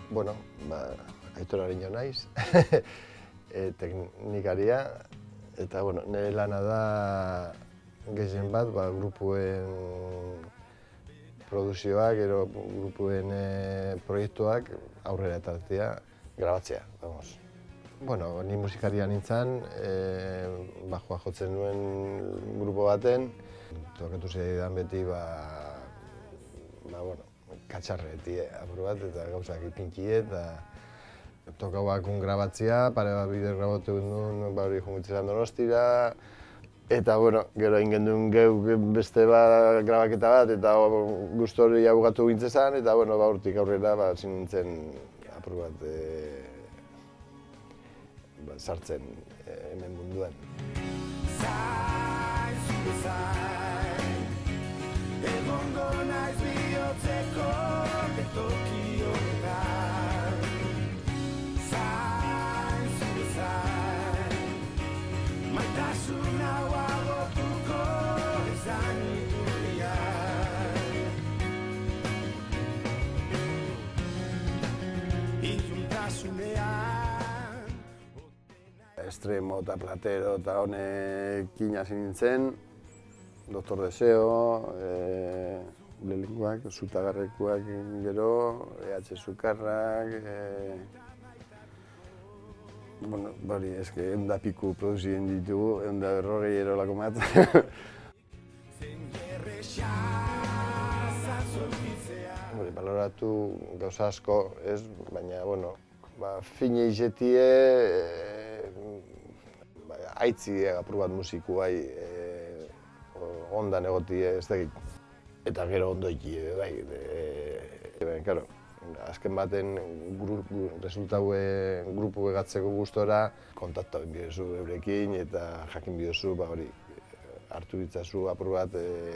Bueno, Aitor Ariño naiz, teknikaria, eta nire lana da gehien bat, grupuen produzioak, gero grupuen proiektuak aurrera etartzea, grabatzea, vamos. Bueno, ni musikaria nintzen, bajoa jotzen nuen grupo baten, tokatu zeidan beti, katxarreti apur bat, eta gauzak ipinkie, eta tokauak grabatzea, pare bat bideo grabatu nuen, hori jungitzen Donostira, eta gero egin duen geu beste grabaketa bat, eta guztu hori abugatu gintzezan, eta hortik aurrera zin nintzen apur bat sartzen hemen munduan. Extremo eta platero eta honekin hasi nintzen, Doktor Deseo, lehenkoak, zutagarrekuak gero, EH Sukarrak, bari, eske, eunda piku produzien ditugu, eunda berrogei erolako mat. Baloratu gauza asko, ez, baina, fine izetie, haitzi apur bat musiku bai, ondan egotie, ez dakit. Eta gero ondo ikie, bai. Azken baten resultaue grupu egatzeko gustora, kontaktu egin bidezu eurekin eta jakin bidezu, hartu ditzazu apur bat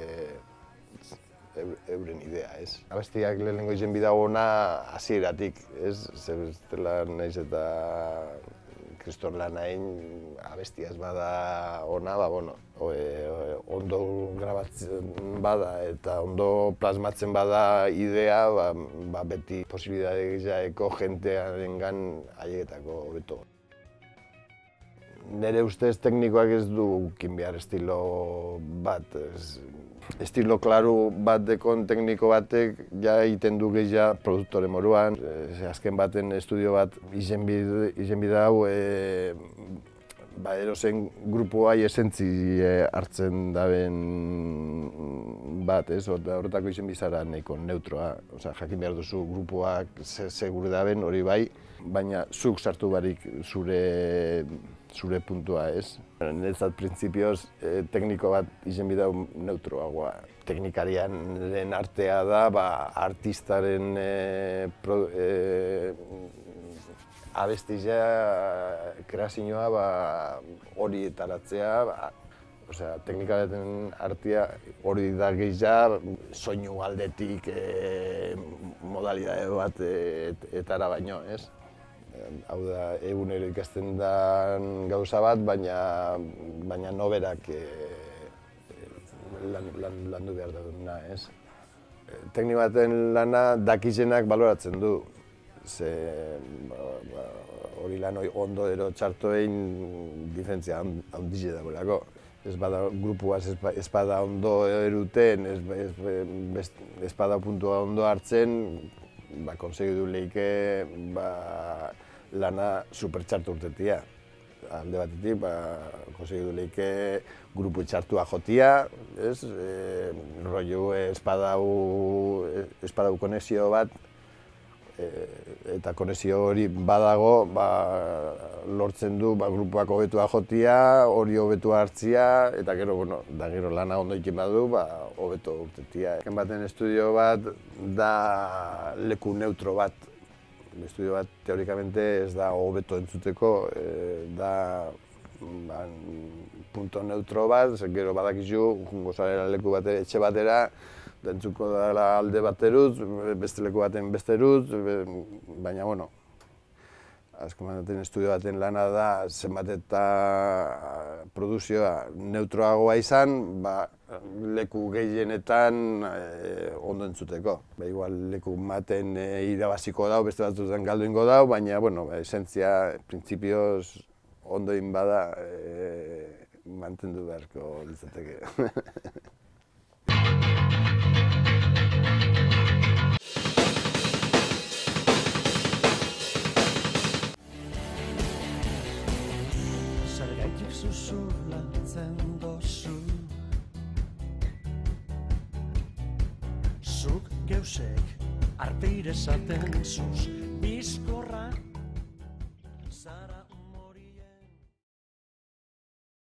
euren idea, ez. Abestiak lehenengo izen bidago ona hasieratik, ez, zebestela naiz eta kriston lan hain abestiaz bada ona, ondo grabatzen bada eta ondo plasmatzen bada idea, beti posibilidade gehiageko jentearengan aieketako hobeto. Nere ustez teknikoak ez du ukin behar estilo bat. Estilo klaru bat dekon tekniko batek ja egiten du gehiago produktore moruan. Azken baten estudio bat izen bide hau erozen grupuai esentzi hartzen daben bat, ez? Horretako izen bizara nahiko neutroa. Jakin behar duzu grupuak ze gure daben hori bai, baina zuk sartu barik zure puntua, ez? Niretzat printzipioz tekniko bat izen bidau neutroagoa. Teknikariaren artea da, artistaren abestizia, kreazioa hori etaratzea. Teknikaren artea hori da gehiago, soinu aldetik modalidade bat etara baino, ez? Hau da, egunero ikasten den gauza bat, baina noberak landu behar duguna, ez? Teknik baten lana dakizenak baloratzen du. Hori lan ondo ero txarto egin diferentzia handize dagoelako. Ez bada grupuaz ez bada ondo eruten, ez bada puntua ondo hartzen, konsegidu leike lana supertxartu urtetia. Alde batetik, konsegidu leike grupu txartua jotia, rollo ez badau konexio bat, eta konexio hori badago, lortzen du grupuak hobetua jotia, hori hobetua hartzia, eta gero lana ondo ikin badu, hobeto urtetia. Eken baten estudio bat da leku neutro bat. Estudio bat, teorikamente, ez da hobeto entzuteko, da punto neutro bat, gero badakizu, jungo zarela leku batera, etxe batera, entzuko dela alde bateruz, beste leku baten besteruz, baina, azken baten estudio baten lana da, zenbat eta produzioa neutroagoa izan, leku gehienetan ondo entzuteko. Igual leku maten irabaziko dau, beste batzutan galdu ingo dau, baina, bueno, esentzia, printzipioz, ondo bada mantendu beharko litzateke. Zergaitik zuzulatzen dozu, zuk geusek arteire esaten zuz, bizkor